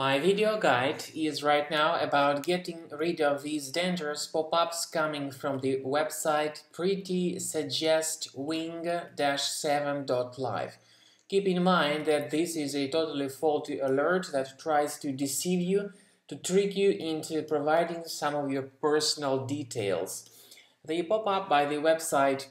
My video guide is right now about getting rid of these dangerous pop-ups coming from the website prettysuggestwing-7.live. Keep in mind that this is a totally faulty alert that tries to deceive you, to trick you into providing some of your personal details. The pop-up by the website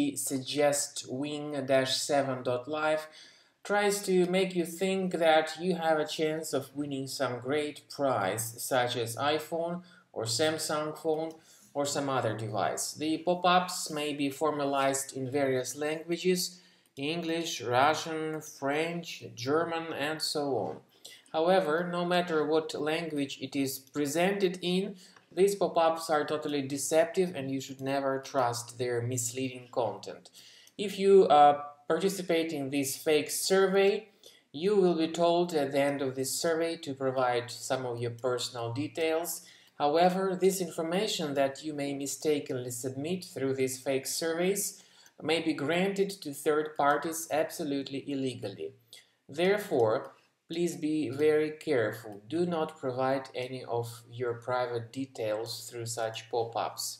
prettysuggestwing-7.live tries to make you think that you have a chance of winning some great prize, such as iPhone or Samsung phone or some other device. The pop-ups may be formalized in various languages: English, Russian, French, German, and so on. However, no matter what language it is presented in, these pop-ups are totally deceptive and you should never trust their misleading content. If you participate in this fake survey, you will be told at the end of this survey to provide some of your personal details. However, this information that you may mistakenly submit through these fake surveys may be granted to third parties absolutely illegally. Therefore, please be very careful. Do not provide any of your private details through such pop-ups.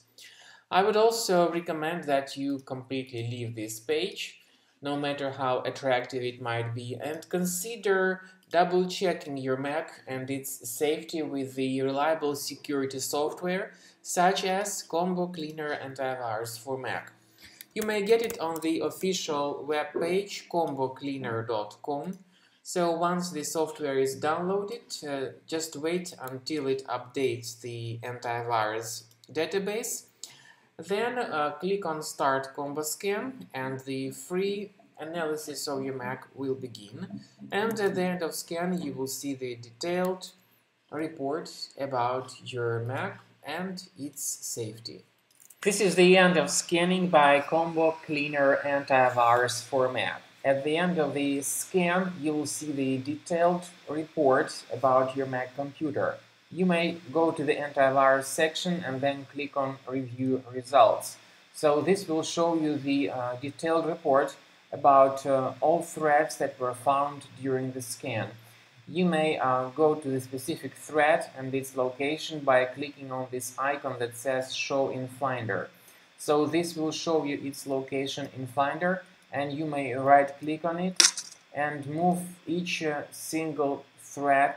I would also recommend that you completely leave this page, no matter how attractive it might be, and consider double-checking your Mac and its safety with the reliable security software such as Combo Cleaner Antivirus for Mac. You may get it on the official webpage combocleaner.com. So once the software is downloaded, just wait until it updates the antivirus database. Then click on Start Combo Scan and the free analysis of your Mac will begin. And at the end of scan you will see the detailed report about your Mac and its safety. This is the end of scanning by Combo Cleaner Antivirus for Mac. At the end of the scan you will see the detailed report about your Mac computer. You may go to the antivirus section and then click on Review Results. So this will show you the detailed report about all threads that were found during the scan. You may go to the specific thread and its location by clicking on this icon that says Show in Finder. So this will show you its location in Finder, and you may right-click on it and move each single thread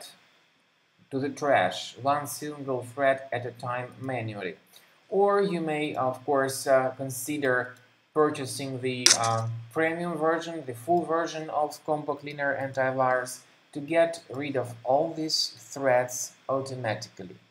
to the trash, one single thread at a time manually. Or you may, of course, consider purchasing the premium version, the full version of Combo Cleaner Antivirus to get rid of all these threads automatically.